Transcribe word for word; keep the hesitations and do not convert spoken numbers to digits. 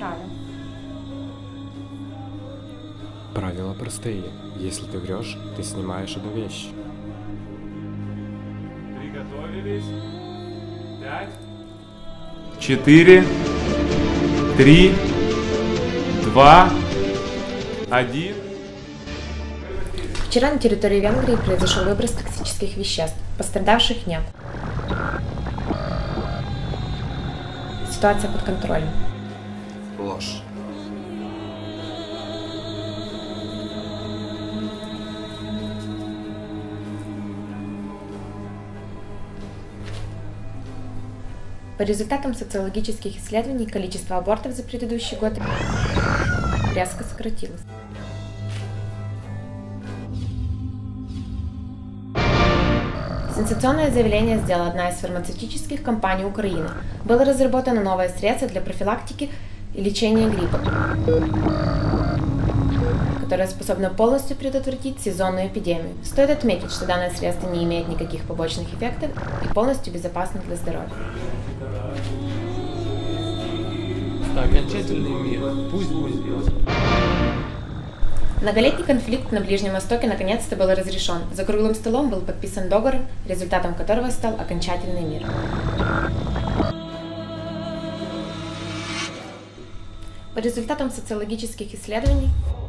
правил. Правила простые. Если ты врешь, ты снимаешь одну вещь. Приготовились. Пять. Четыре. Три. Два. Один. Вчера на территории Венгрии произошел выброс токсических веществ. Пострадавших нет. Ситуация под контролем. Ложь. По результатам социологических исследований количество абортов за предыдущий год резко сократилось. Сенсационное заявление сделала одна из фармацевтических компаний Украины. Было разработано новое средство для профилактики и лечения гриппа, которое способно полностью предотвратить сезонную эпидемию. Стоит отметить, что данное средство не имеет никаких побочных эффектов и полностью безопасно для здоровья. Окончательный мир. Пусть будет. Многолетний конфликт на Ближнем Востоке наконец-то был разрешен. За круглым столом был подписан договор, результатом которого стал окончательный мир. По результатам социологических исследований